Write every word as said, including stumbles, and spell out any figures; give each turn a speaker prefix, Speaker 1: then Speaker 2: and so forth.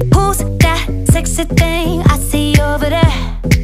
Speaker 1: Who's that sexy thing I see over there?